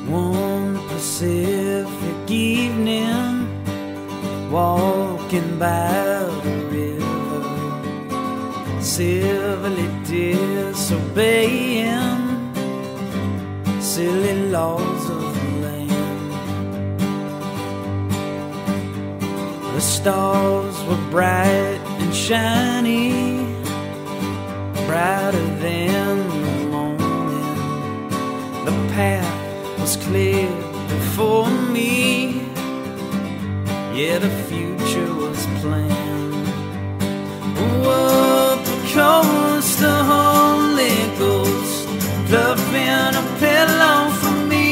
One Pacific evening, walking by the river, civilly disobeying silly laws of the land. The stars were bright and shiny, brighter than the morning. The path was clear before me, yeah, the future was planned. Up the coast, the Holy Ghost fluffing a pillow for me.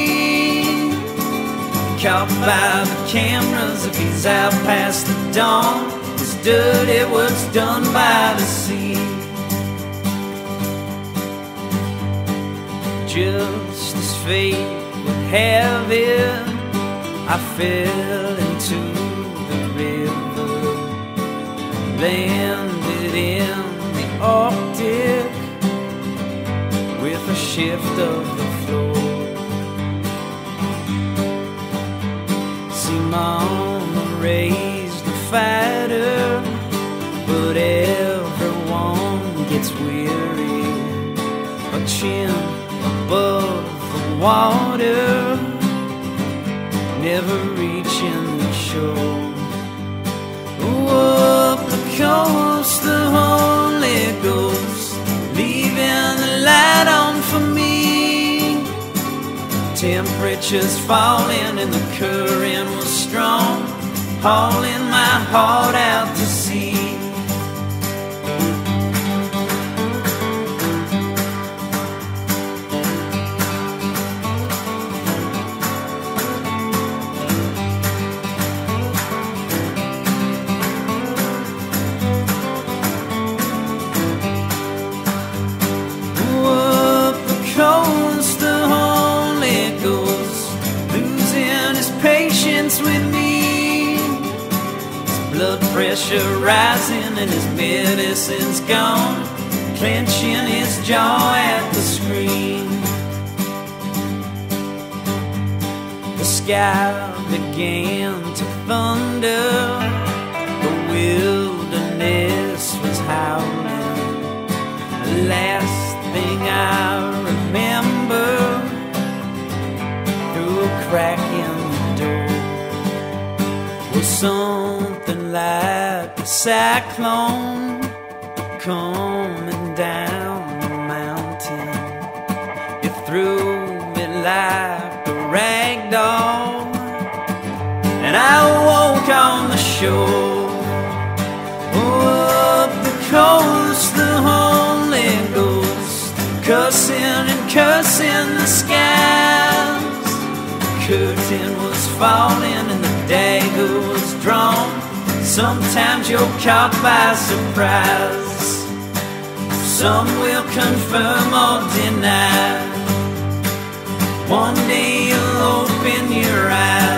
Caught by the cameras, if he's out past the dawn, his dirty work's done by the sea. Just as fate would have it, I fell into the river, landed in the Arctic with a shift of the floor. See, Mama raised a fighter, but everyone gets weary. A chin above the water, never reaching the shore. Up the coast, the Holy Ghost leaving the light on for me. Temperatures falling and the current was strong, hauling my heart out to sea. With me, his blood pressure rising and his medicine's gone, clenching his jaw at the screen. The sky began to thunder, the wilderness was howling. The last thing I remember, through a crack in the door, was something like a cyclone coming down the mountain. It threw me like a rag doll, and I woke on the shore. Up the coast, the Holy Ghost cussing and cursing the skies. Curtain was falling and the dagger was drawn. Sometimes you're caught by surprise, some will confirm or deny. One day you'll open your eyes.